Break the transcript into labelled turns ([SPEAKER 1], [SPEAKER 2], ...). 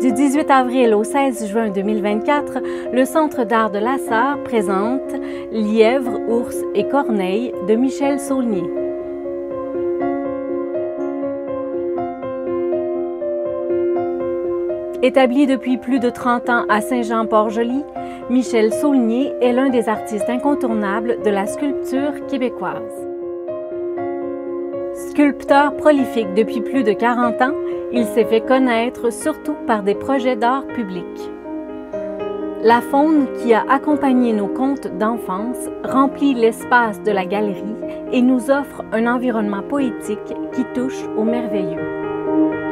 [SPEAKER 1] Du 18 avril au 16 juin 2024, le Centre d'art de la Sarre présente Lièvre, ours et corneille de Michel Saulnier. Établi depuis plus de 30 ans à Saint-Jean-Port-Joli, Michel Saulnier est l'un des artistes incontournables de la sculpture québécoise. Sculpteur prolifique depuis plus de 40 ans, il s'est fait connaître surtout par des projets d'art public. La faune qui a accompagné nos contes d'enfance remplit l'espace de la galerie et nous offre un environnement poétique qui touche au merveilleux.